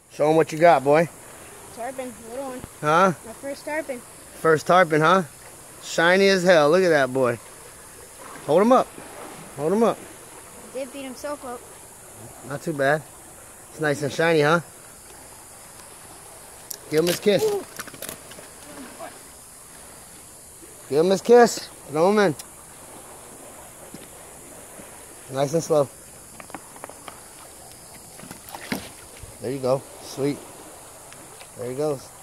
Show him what you got, boy. Tarpon, little one. Huh? My first tarpon. First tarpon, huh? Shiny as hell. Look at that boy. Hold him up. Hold him up. Did beat himself up. Not too bad. It's nice and shiny, huh? Give him his kiss. Ooh. Give him his kiss. Throw him in. Nice and slow. There you go. Sweet. There he goes.